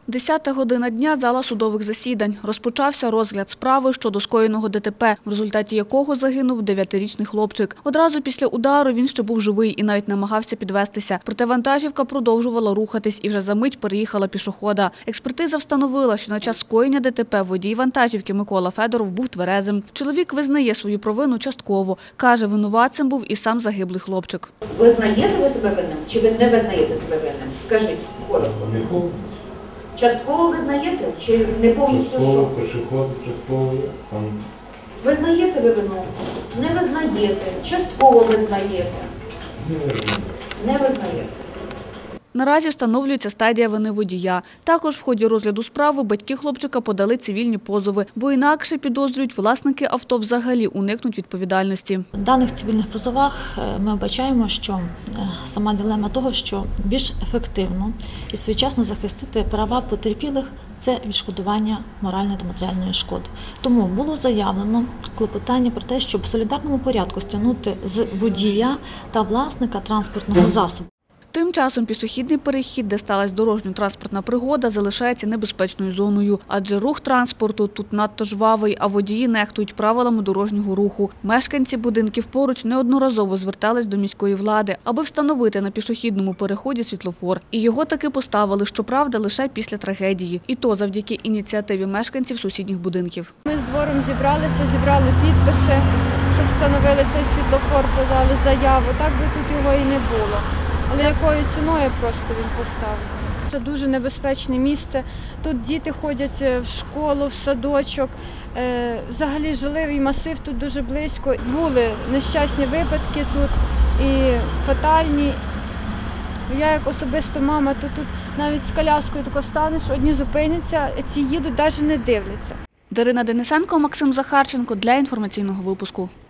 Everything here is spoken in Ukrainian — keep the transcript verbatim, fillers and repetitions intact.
Десята година дня – зала судових засідань. Розпочався розгляд справи щодо скоєного ДТП, в результаті якого загинув дев'ятирічний хлопчик. Одразу після удару він ще був живий і навіть намагався підвестися. Проте вантажівка продовжувала рухатись і вже за мить переїхала пішохода. Експертиза встановила, що на час скоєння ДТП водій вантажівки Микола Федоров був тверезим. Чоловік визнає свою провину частково. Каже, винуватцем був і сам загиблий хлопчик. Визнаєте ви себе винним чи ви не визнаєте себе винним? Скажіть коротко. Частково визнаєте чи не повністю частково, що? пішоход, частково. Там. Визнаєте ви вину? Не визнаєте. Частково визнаєте? Не визнаєте. Не визнаєте. Наразі встановлюється стадія вини водія. Також в ході розгляду справи батьки хлопчика подали цивільні позови, бо інакше, підозрюють, власники авто взагалі уникнуть відповідальності. В даних цивільних позовах ми вбачаємо, що сама дилема того, що більш ефективно і своєчасно захистити права потерпілих – це відшкодування моральної та матеріальної шкоди. Тому було заявлено клопотання про те, щоб в солідарному порядку стягнути з водія та власника транспортного засобу. Тим часом пішохідний перехід, де сталася дорожньо-транспортна пригода, залишається небезпечною зоною. Адже рух транспорту тут надто жвавий, а водії нехтують правилами дорожнього руху. Мешканці будинків поруч неодноразово звертались до міської влади, аби встановити на пішохідному переході світлофор. І його таки поставили, щоправда, лише після трагедії. І то завдяки ініціативі мешканців сусідніх будинків. Ми з двором зібралися, зібрали підписи, щоб встановили цей світлофор, подали заяву. Так би тут його і не було. Але якою ціною просто він поставлений. Це дуже небезпечне місце. Тут діти ходять в школу, в садочок. Взагалі жилий масив тут дуже близько. Були нещасні випадки тут і фатальні. Я як особисто мама, то тут навіть з коляскою тако станеш, одні зупиняться, ці їдуть, навіть не дивляться. Дарина Денисенко, Максим Захарченко для інформаційного випуску.